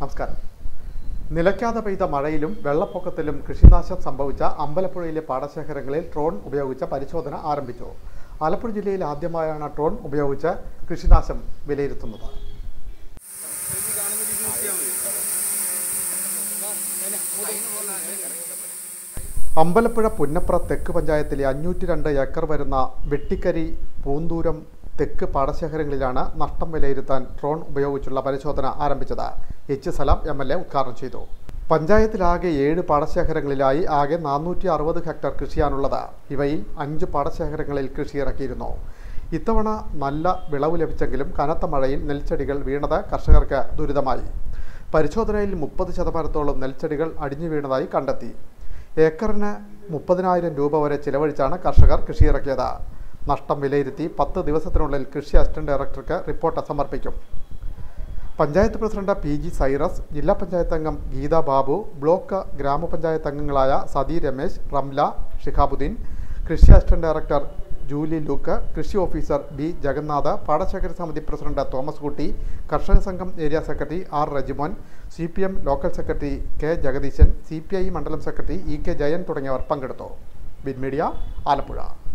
നമസ്കാരം. നിലയ്ക്കാതെ പെയ്ത മഴയിലും വെള്ളപ്പൊക്കത്തിലും കൃഷിനാശം സംഭവിച്ച അമ്പലപ്പുഴയിലെ പാടശേഖരങ്ങളിൽ ഡ്രോൺ ഉപയോഗിച്ച പരിശോധന ആരംഭിച്ചു. ആലപ്പുഴ ജില്ലയിൽ ആദ്യമായാണ് ഡ്രോൺ ഉപയോഗിച്ച് കൃഷിനാശം വിലയിരുത്തുന്നത്. അമ്പലപ്പുഴ പുന്നപ്ര തെക്ക് പഞ്ചായത്തിലെ 502 ഏക്കർ വരുന്ന വെട്ടിക്കരി പൂന്തൂരം തെക്ക് പാടശേഖരങ്ങളിലാണ് നഷ്ടം വിലയിരുത്താൻ ഡ്രോൺ ഉപയോഗിച്ചുള്ള പരിശോധന ആരംഭിച്ചത്. എച്ച് സലാം MLA ഉദ്ഘാടനം ചെയ്തു. പഞ്ചായത്തിലാകെ 7 പാടശേഖരങ്ങളിലായി ആകെ 460 ഹെക്ടർ കൃഷിയാണുള്ളത്. ഇവയിൽ 5 പാടശേഖരങ്ങളിൽ കൃഷി ഇറക്കിയിരുന്നു. ഇത്തവണ നല്ല വിളവ് ലഭിച്ചെങ്കിലും കനത്ത മഴയിൽ നെൽച്ചെടികൾ വീണത് കർഷകർക്ക് ദുരിതമായി. പരിശോധനയിൽ 30% നെൽച്ചെടികൾ അടിഞ്ഞു വീണതായി കണ്ടെത്തി. ഏക്കറിന് 30,000 രൂപ വരെ ചിലവഴിച്ചാണ് കർഷകർ കൃഷിയിറക്കിയത്. നഷ്ടം വിലയിരുത്തി 10 ദിവസത്തിനുള്ളിൽ കൃഷി അസിസ്റ്റന്റ് ഡയറക്ടർക്ക് റിപ്പോർട്ട് സമർപ്പിക്കും. പഞ്ചായത്ത് പ്രസിഡന്റ് PG സൈറസ്, ജില്ലാ പഞ്ചായത്ത് അംഗം ഗീത ബാബു, ബ്ലോക്ക് ഗ്രാമപഞ്ചായത്ത് അംഗങ്ങളായ സതി രമേശ്, റംല, ഷിഹാബുദ്ദീൻ, കൃഷി അസിസ്റ്റന്റ് ഡയറക്ടർ ജൂലി ലൂക്ക്, കൃഷി ഓഫീസർ B ജഗന്നാഥ്, പാടശേഖര സമിതി പ്രസിഡന്റ് തോമസ് കുട്ടി, കർഷക സംഘം area secretary R Rejimon, CPM local secretary K Jagadeesan, CPI മണ്ഡലം സെക്രട്ടറി EK ജയൻ തുടങ്ങിയവർ പങ്കെടുത്തു. ബിൻ മീഡിയ, ആലപ്പുഴ.